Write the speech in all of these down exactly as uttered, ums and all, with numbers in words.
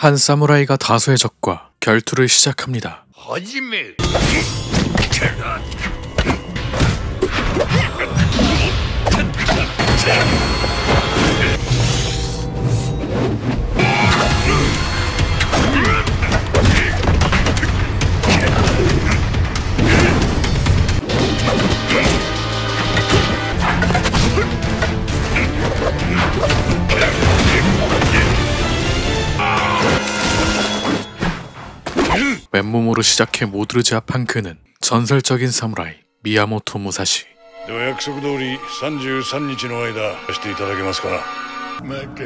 한 사무라이가 다수의 적과 결투를 시작합니다. 하지메. 맨몸으로 시작해 모두를 제압한 그는 전설적인 사무라이 미야모토 무사시. では約束通りさんじゅうさんにちの間していただけますかな。 またさ。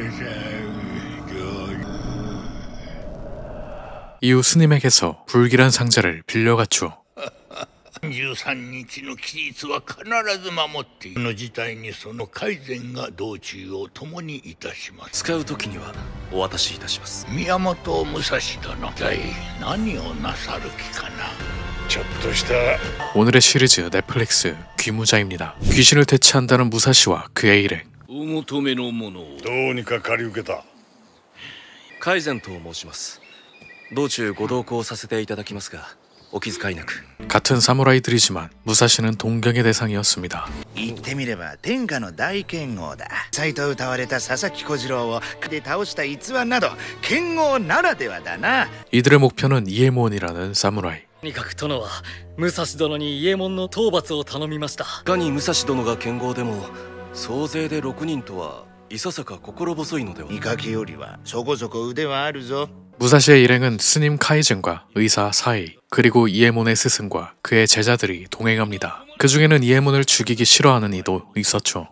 이후 스님에게서 불길한 상자를 빌려갔죠. さんじゅうさんにちの期日は必ず守ってこの事態にその改善が道中を共にいたします。 使う時にはお渡しいたします。 宮本武蔵殿、一体何をなさる気かな。 ちょっとした 오늘의 시리즈 넷플릭스 귀무자입니다. 귀신을 대체한다는 무사시와 그의 일행. お求めのものを。 どうにか借り受けた。 カイゼンと申します。道中ご同行させていただきますがお気遣いなく。 같은 사무라이들이지만 무사시는 동경의 대상이었습니다. 言ってみれば天下の大剣豪だ。斎藤歌われた佐々木小次郎をで倒した逸話など剣豪ならではだな。 이들의 목표는 이에몬이라는 사무라이. とにかく殿は武蔵殿に伊右衛門の討伐を頼みました。 いかに武蔵殿が剣豪でも総勢でろくにんとはいささか心細いのでは。 見かけよりはそこそこ腕はあるぞ。 무사시의 일행은 스님 카이즌과 의사 사이 그리고 이에몬의 스승과 그의 제자들이 동행합니다. 그 중에는 이에몬을 죽이기 싫어하는 이도 있었죠.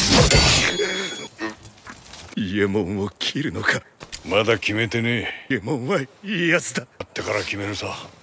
伊右衛門を切るのか。まだ決めてねえ。伊右衛門はいいやつだ。会ってから決めるさ。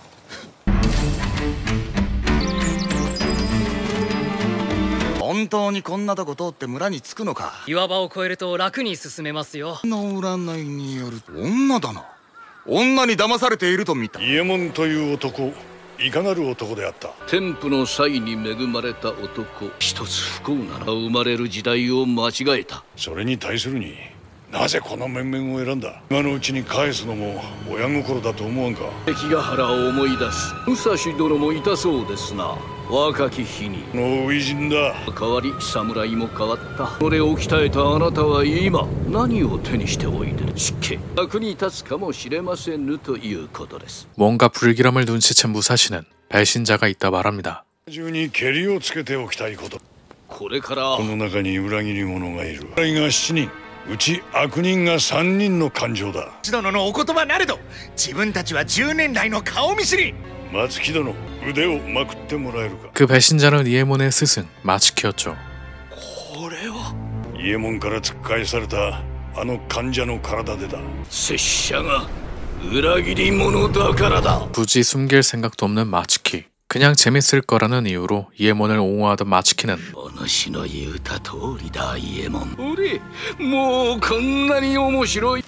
本当にこんなとこ通って村に着くのか。 岩場を越えると楽に進めますよ。 の占いによる女だな。女に騙されていると見た。 伊右衛門という男、いかなる男であった。 天賦の際に恵まれた男、一つ不幸なら生まれる時代を間違えた。 それに対するになぜこの面々を選んだ。今のうちに返すのも親心だと思わんか。 関ヶ原を思い出す。武蔵殿もいたそうですな。若き日にの初陣だ。 変わり侍も変わった。それを鍛えたあなたは今何を手にしておいでる。失敬役に立つかもしれませぬということです。 뭔가 불길함을 눈치챈 무사시는 배신자가 있다 말합니다. 中にケリをつけておきたいこと。 これからこの中に裏切り者がいる。裏切りがしちにん、うち悪人がさんにんの感情だ。 殿のお言葉なれど自分たちはじゅうねん来の顔見知り。 松木殿、腕をまくってもらえるか。 그 배신자는 이에몬의 스승 마츠키였죠. これは伊右衛門から突っ返されたあの患者の体でだ。 拙者が裏切り者だからだ。 굳이 숨길 생각도 없는 마츠키. 그냥 재밌을 거라는 이유로 이에몬을 옹호하던 마츠키는 お主の言うた通りだ、伊右衛門。俺もうこんなに面白い。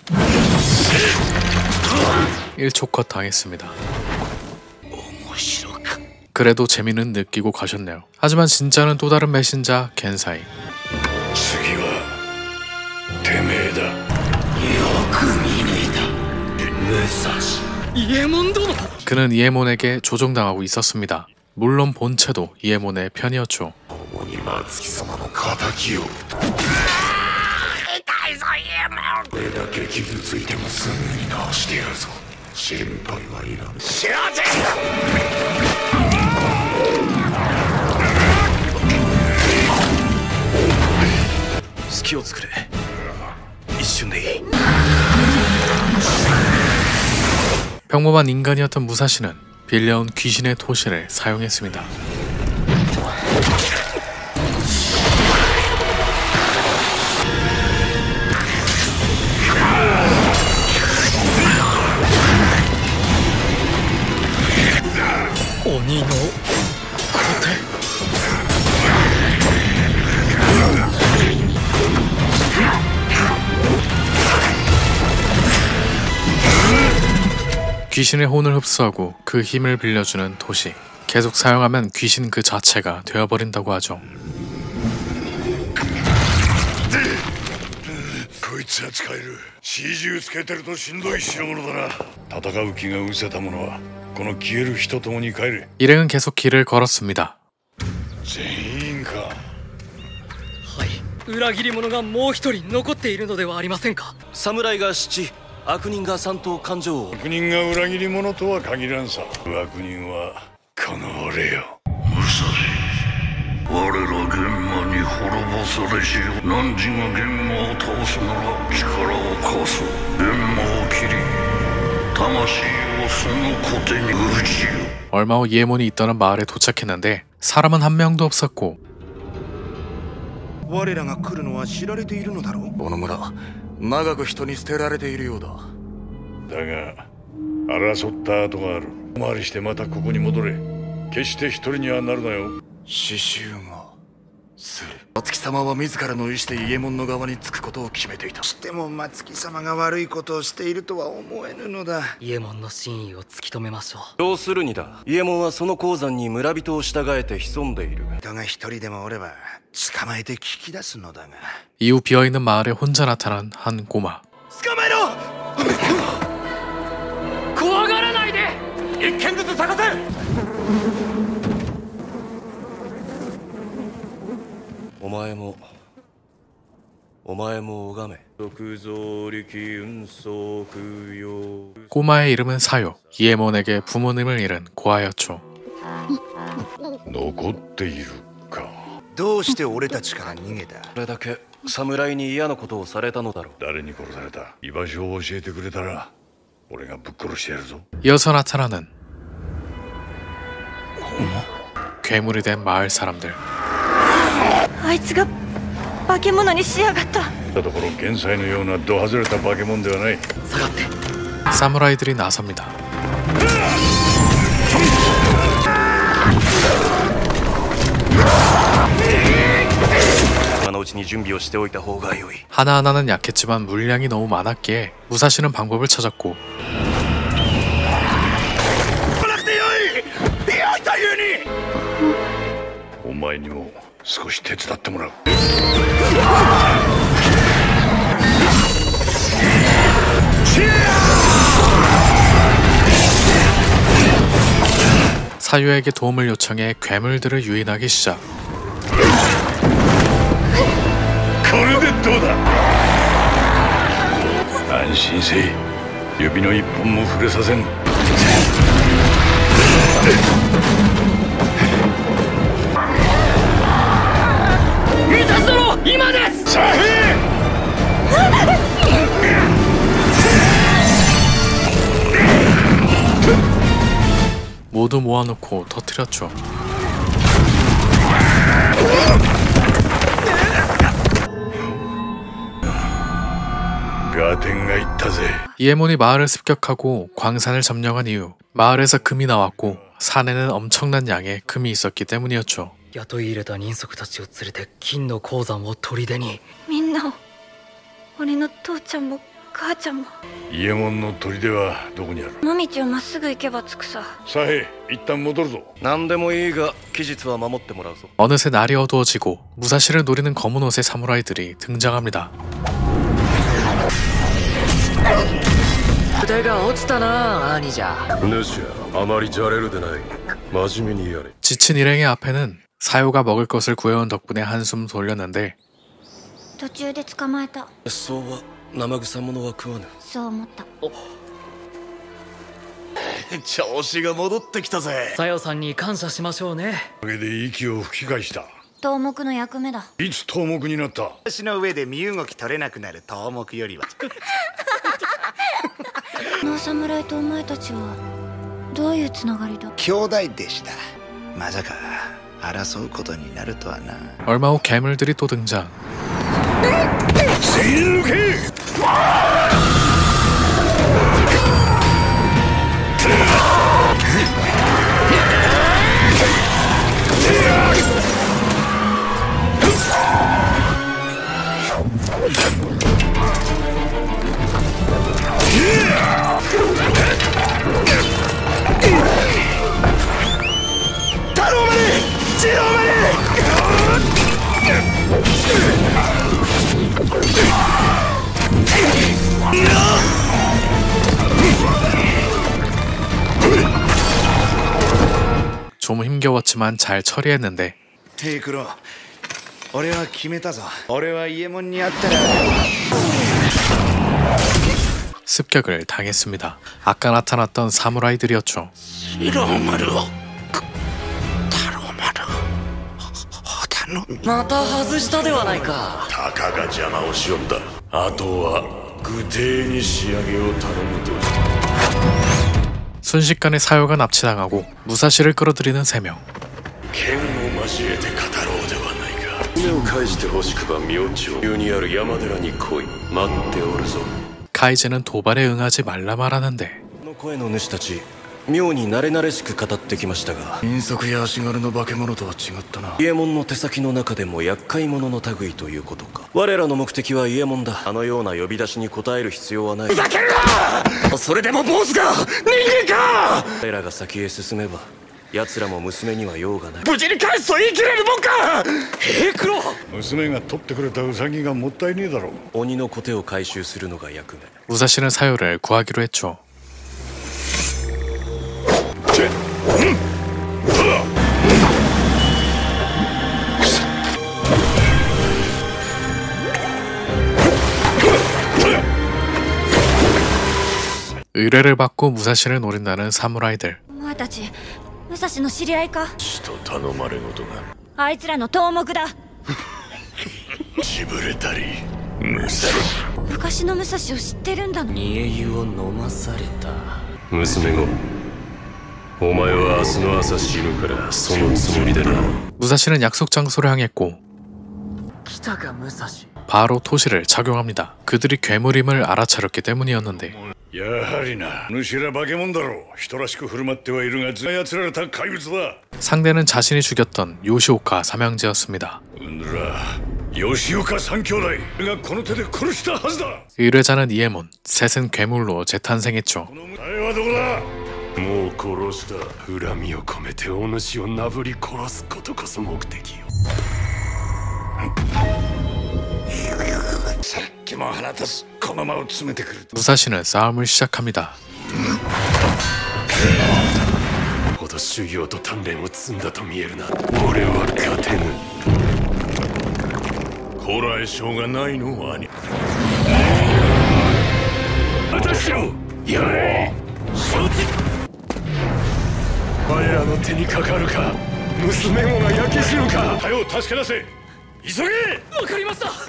일초컷 당했습니다. 그래도 재미는 느끼고 가셨네요. 하지만 진짜는 또 다른 배신자 겐사이. 次はてめえだ。 よく見抜いた。武蔵。 伊右衛門殿。 그는 이에몬에게 조종당하고 있었습니다. 물론 본체도 이에몬의 편이었죠. 主に松木様の敵を。 痛いぞ伊右衛門。 これだけ傷ついてもすぐに治してやるぞ。心配はいらん。 知らせ。 隙を作れ。一瞬でいい。 평범한 인간이었던 무사시는 빌려온 귀신의 토시를 사용했습니다. 오니노 코테. 귀신의 혼을 흡수하고 그 힘을 빌려주는 토시. 계속 사용하면 귀신 그 자체가 되어버린다고 하죠. こいつつや使える。始終つけてるとしんどい代物だな。戦う気が失せた者はこの消える火と共に帰れ。 일행은 계속 길을 걸었습니다. 全員か。 はい、裏切り者がもう一人残っているのではありませんか。 侍が七、悪人が三と勘定。 悪人が裏切り者とは限らんさ。悪人はこの俺よ。 うるさい。我ら玄魔に滅ぼされし汝が玄魔を倒すなら力を貸す。玄魔を切り魂をその小手に打ちよ。 얼마 후 이에몬이 있던 마을에 도착했는데 사람은 한 명도 없었고 我らが来るのは知られているのだろう。 この村長く人に捨てられているようだ。 だが争った跡がある。回りしてまたここに戻れ。決して一人にはなるなよ。 刺繍がする。松木様は自らの意思で伊右衛門の側につくことを決めていた。 しても松木様が悪いことをしているとは思えぬのだ。 伊右衛門の真意を突き止めましょう。 要するにだ、伊右衛門はその鉱山に村人を従えて潜んでいる。 人が一人でもおれば捕まえて聞き出すのだが。 이후 비어있는 마을에 혼자 나타난 한 꼬마. 捕まえろ。 怖がらないで。一軒ずつ探せ。 お前もお前も拝め。 꼬마의 이름은 사요. 이에몬에게 부모님을 잃은 고아였죠. 残っているか。 どうして俺たちから逃げた。 それだけ侍に嫌なことをされたのだろう。 誰に殺された。居場所を教えてくれたら俺がぶっ殺してやるぞ。 이어서 나타나는 괴물이 된 마을 사람들. あいつが化け物にしやがった。 だところ現在のようなド外れた化け物ではない。 下がって。 사무라이들이 나섭니다. 今のうちに準備をしておいた方が良い。 하나하나는 약했지만 물량이 너무 많았기에 무사시는 방법을 찾았고 お前にも少し手伝ってもらう。 사유에게 도움을 요청해 괴물들을 유인하기 시작. これでどうだ。安心せい。指の一本も触れさせん。 ミサス殿、今です。 サヘ 모두 모아놓고 터뜨렸죠. 이에몬이 마을을 습격하고 광산을 점령한 이후 마을에서 금이 나왔고 산에는 엄청난 양의 금이 있었기 때문이었죠. 雇い入れた人足たちを連れて金の鉱山を砦に。 みんなを、俺の父ちゃんも母ちゃんも。 伊右衛門の砦はどこにある。 野道をまっすぐ行けば着くさ。 サヘ、一旦戻るぞ。 何でもいいが期日は守ってもらうぞ。 어느새 날이 어두워지고 무사시를 노리는 검은 옷의 사무라이들이 등장합니다. 腕が落ちたな、兄じゃ。 主はあまりじゃれるでない。真面目にやれ。 지친 일행의 앞에는 사요가 먹을 것을 구해온 덕분에 한숨 돌렸는데 途中で捕まえた。 そうは生臭ものは食わぬ。 そう思った。 調子が戻ってきたぜ。 さよさんに感謝しましょうね。 おかげで息を吹き返した。 頭目の役目だ。 いつ頭目になった。 私の上で身動き取れなくなる頭目よりは。 この侍とお前たちはどういうつながりだ。 兄弟弟子だ。まさか争うことになるとはな。 얼마 후 괴물들이 또 등장. 全員抜け。 タローマネ！ジローマネ！ 좀 힘겨웠지만 잘 처리했는데 テイクロ俺は決めたぞ俺はイエモンに会ったら 습격을 당했습니다. 아까 나타났던 사무라이들이었죠. また外したではないかたかが邪魔をしよんだあとは具体に仕上げを頼むと 순식간에 사요가 납치당하고 무사시를 끌어들이는 세 명. 剣を交えて語ろうではないか目を返してほしくば明朝急にある山寺に来い待っておるぞ 카이제는 도발에 응하지 말라 말하는데 この声の主たち妙に慣れ慣れしく語ってきましたが人足や足軽の化け物とは違ったな伊右衛門の手先の中でも厄介者の類ということか我らの目的は伊右衛門だあのような呼び出しに応える必要はないふざけるなそれでもボスが人間か我らが先へ進めば奴らも娘には用がない無事に返すと言い切れるもんか平九郎娘が取ってくれたウサギがもったいねえだろう鬼のコテを回収するのが役目 무사시는 사요를 구하기로 했죠. 의뢰를 받고 무사시를 노린다는 사무라이들. お前たち武蔵の知り合いか死と頼まれ事があいつらの頭目だしぶれたりむさ昔の武蔵を知ってるんだ煮え湯を飲まされた娘子お前は明日の朝死ぬからそのつもりでな 무사시는 약속 장소를 향했고 来たか武蔵 바로 토시를 착용합니다. 그들이 괴물임을 알아차렸기 때문이었는데 やはりな主ら化け物だろう人らしく振る舞ってはいるがずやつられた怪物だ 상대는 자신이 죽였던 요시오카 삼형제였습니다. うんら吉岡三兄弟がこの手で殺したはずだ 의뢰자는 이에몬, 셋은 괴물로 재탄생했죠. 答えはどこだもう殺した恨みを込めてお主をなぶり殺すことこそ目的よさっきも腹立つこの間を詰めてくる 무사시는 싸움을 시작합니다. ほど修行と鍛錬を積んだと見えるな俺は勝てぬこらえ性がないの兄私をやれ承知我らの手にかかるか娘子が焼け死ぬかはよ助け出せ急げわかりました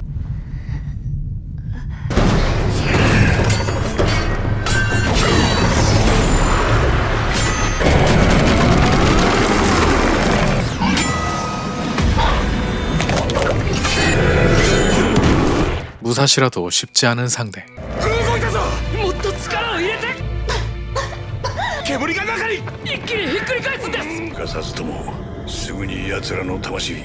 무사시라도 쉽지 않은 상대. 動いたぞもっと力を入れて煙が中に一気にひっくり返すんです抜かさずともすぐに奴らの魂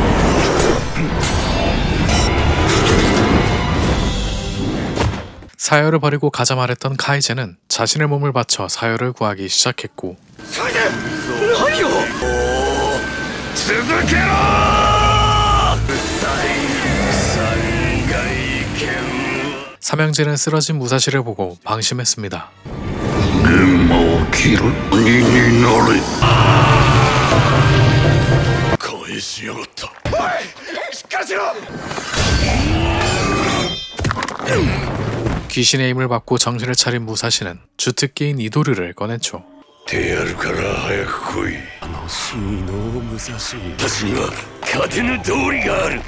사요를 버리고 가자 말했던 카이제는 자신의 몸을 바쳐 사요를 구하기 시작했고 何を続けろ 삼형제는 쓰러진 무사시를 보고 방심했습니다. 現場を切る鬼になれ返しやがったおいしっかりしろ 귀신의 힘을 받고 정신을 차린 무사시는 주특기인 이도류를 꺼냈죠. 手やるから早く来いあの真の武蔵たちには勝てぬ道理がある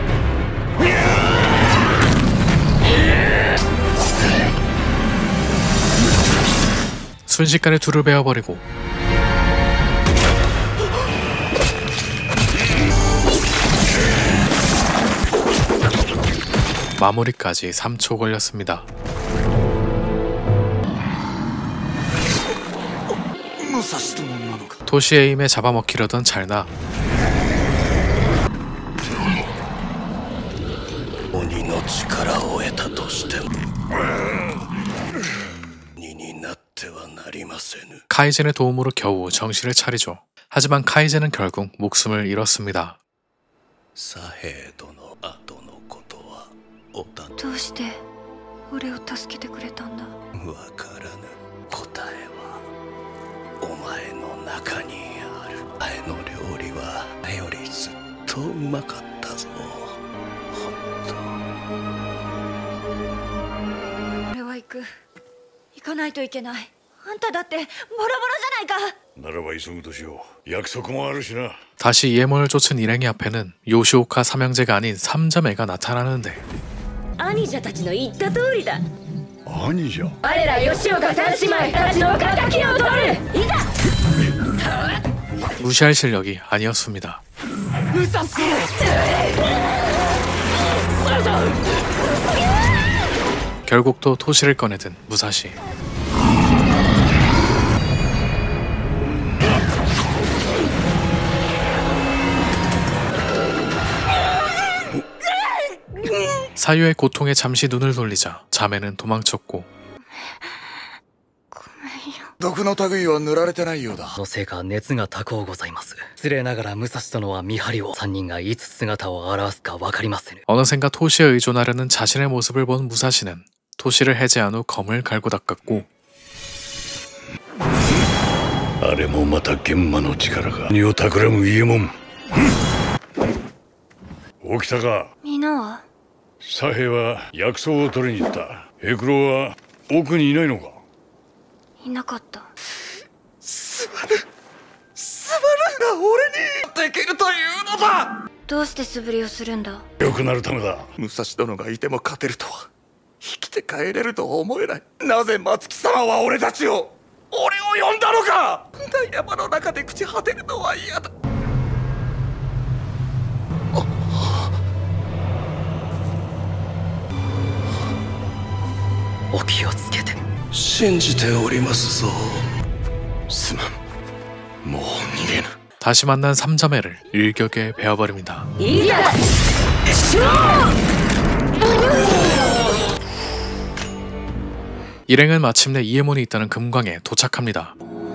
순식간에 둘을 베어버리고 마무리까지 삼 초 걸렸습니다. 토시의 힘에 잡아먹히려던 찰나 鬼の力を得たとしても鬼になってはなりませぬ 카이젠의 도움으로 겨우 정신을 차리죠. 하지만 카이젠은 결국 목숨을 잃었습니다. 左平殿後のことはおたどうして俺を助けてくれたんだわからぬ答えはお前の中にある当うまかったぞ。 俺は行く。行かないといけない。あんただってボロボロじゃないか。 ならば急ぐとしよう。約束もあるしな。 다시 이에몬을 쫓은 일행이 앞에는 요시오카 삼형제가 아닌 삼자매가 나타나는데 兄者たちの言った通りだ。 兄者。 我ら吉岡三姉妹たちの敵を取る。いざ。 무시할 실력이 아니었습니다. 결국 또 토시를 꺼내든 무사시. 사유의 고통에 잠시 눈을 돌리자 자매는 도망쳤고 毒の類は塗られてないようだ。 のせいか熱が高うございます。失礼ながら武蔵殿は見張りを三人がいつ姿を現すか分かりません。 어느샌가 토시에 의존하려는 자신의 모습을 본 무사시는 토시를 해제한 후 검을 갈고 닦았고 あれもまた玄魔の力が身を企む伊右衛門。起きたか。 みんなは左平は薬草を取りに行った。平九郎は奥にいないのか。 いなかった。 スバルスバルが俺にできるというのだ。 どうして素振りをするんだ。 良くなるためだ。 武蔵殿がいても勝てるとは生きて帰れるとは思えない。なぜ松木様は俺たちを俺を呼んだのか。山の中で朽ち果てるのは嫌だ。 お気をつけて。 信じておりますぞ。すまん。もう逃げぬ。 다시 만난 삼자매를 일격에 베어버립니다. 일행은 마침내 이에몬이 있다는 금광에 도착합니다.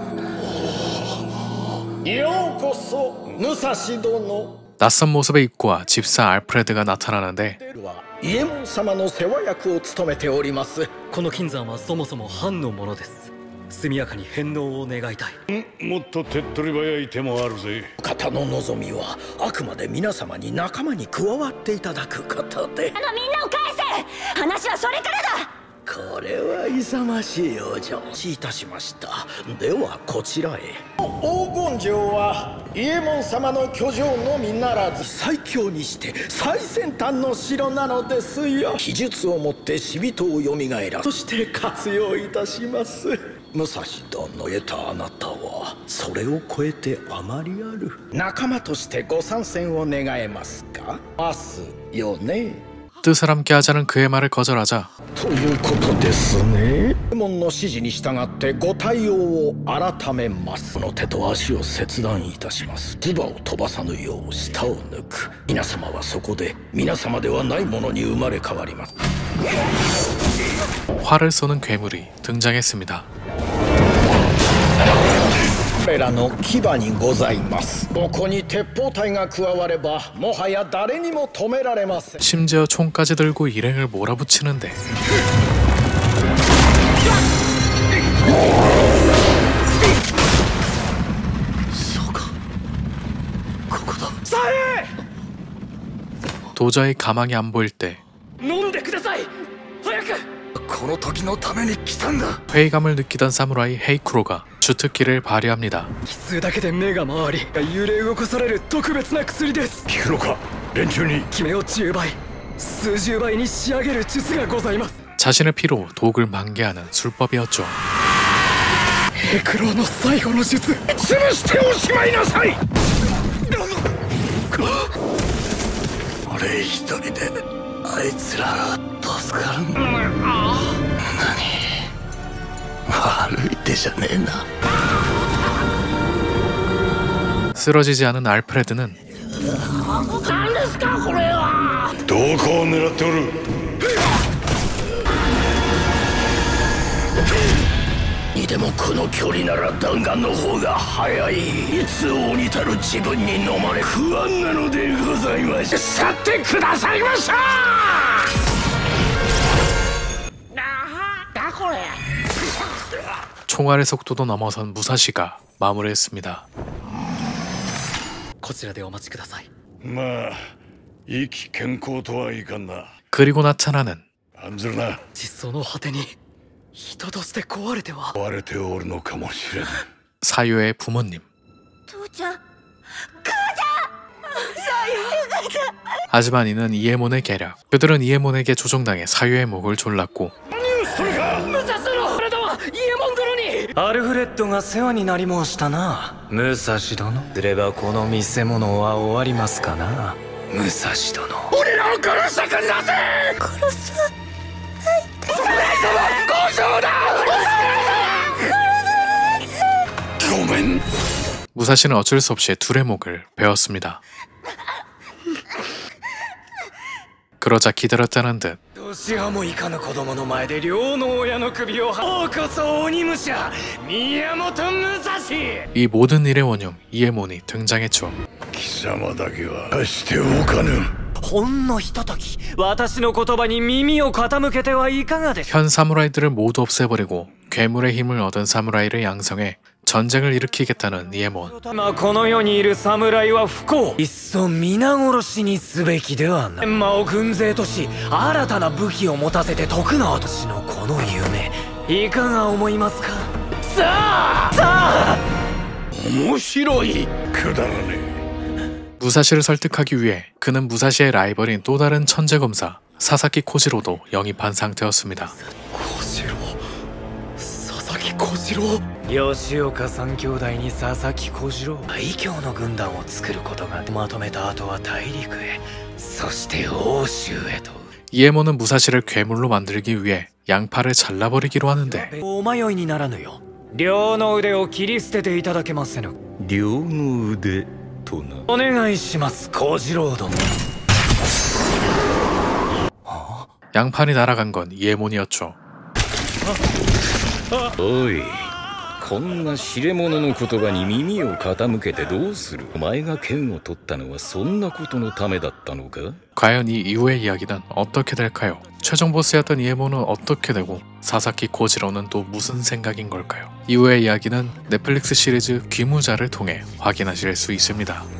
낯선 모습의 입구와 집사 알프레드가 나타나는데 伊右衛門様の世話役を務めております。この金山はそもそも藩のものです。速やかに返納を願いたい。 もっと手っ取り早い手もあるぜ。 方の望みはあくまで皆様に仲間に加わっていただくことで。 あのみんなを返せ。話はそれからだ。 これは勇ましいお嬢。承知いたしました。ではこちらへ。黄金城は伊右衛門様の居城のみならず最強にして最先端の城なのですよ。秘術をもって死人をよみがえらそして活用いたします。武蔵殿の得たあなたはそれを超えてあまりある。仲間としてご参戦を願えますか。ますよね。 뜻을 함께 하자는 그의 말을 거절하자 ということですね。門の指示に従ってご対応を改めます。この手と足を切断いたします。唾を飛ばさぬよう舌を抜く。皆様はそこで皆様ではないものに生まれ変わります。 활을 쏘는 괴물이 등장했습니다. 彼らの牙にございます。ここに鉄砲隊が加わればもはや誰にも止められません。 심지어 총까지 들고 일행을 몰아붙이는데 도저히 가망이 안 보일 때 飲んでください。早く。 この時のために来たんだ。 회의감을 느끼던 사무라이 헤이쿠로가 주특기를 발휘합니다. 奇数だけで目が回り揺れ動かされる特別な薬です。 聞くのか。連中に決めをじゅうばい数十倍に仕上げる術がございます。 자신의 피로 독을 만개하는 술법이었죠. ヘクロの最後の術潰しておしまいなさい。 俺一人であいつら助かるんだ。何悪い手じゃねえな。 쓰러지지 않은 알프레드는 何ですかこれは。 どこを狙っておる。 にでもこの距離なら弾丸の方が早い。いつ鬼たる自分に飲まれ不安なのでございましょう。去ってくださいましょう。 だこれ。 총알의 속도도 넘어선 무사시가 마무리했습니다. こちらでお待ちください。 まあいい健康とはいかんな。 그리고 나타나는 案ずるな。 その果てに人として壊れては壊れておるのかもしれん。 사유의 부모님. 父ちゃん、母ちゃん、 하지만 이는 이에몬의 계략. 그들은 이에몬에게 조종당해 사유의 목을 졸랐고 武蔵殿、あなたはイエモン殿に。 アルフレッドが世話になり申したな。武蔵殿すればこの見せ物は終わりますかな。武蔵殿、 俺らを殺したくなぜ。 殺す。 侍様、交渉だ。 무사시는 어쩔 수 없이 둘의 목을 베었습니다. 그러자 기다렸다는 듯 年派もいかぬ子供の前で両の親の首をは。おこそ鬼武者宮本武蔵。 이 모든 일의 원흉 이에몬이 등장했죠. 貴様だけは貸しておかぬ。 ほんのひととき私の言葉に耳を傾けてはいかがでしょう。 현 사무라이들을 모두 없애버리고 괴물의 힘을 얻은 사무라이를 양성해 전쟁을 일으키겠다는 이에몬. まあこの世にいる侍は不幸。いっそ皆殺しにすべきではない。天魔を軍勢とし新たな武器を持たせて徳川としのこの夢、いかが思いますか。さあさあ。 面白い。くだらねえ。 무사시를 설득하기 위해 그는 무사시의 라이벌인 또 다른 천재검사 사사키 코지로도 영입한 상태였습니다. 小次郎。 吉岡三兄弟に佐々木小次郎、最強の軍団を作ることがまとめた後は大陸へ、そして欧州へと。 이에몬은 무사시를 괴물로 만들기 위해 양팔을 잘라버리기로 하는데 お迷いにならぬよ。両の腕を切り捨てていただけませぬ。 両の腕とな。 お願いします小次郎殿。 양팔이 날아간 건 이에몬이었죠. おい、こんな知れ者の言葉に耳を傾けてどうする。お前が剣を取ったのはそんなことのためだったのか。 과연 이 이후의 이야기는 어떻게 될까요? 최종 보스였던 이에몬은 어떻게 되고 사사키 코지로는 또 무슨 생각인 걸까요? 이후의 이야기는 넷플릭스 시리즈 귀무자를 통해 확인하실 수 있습니다.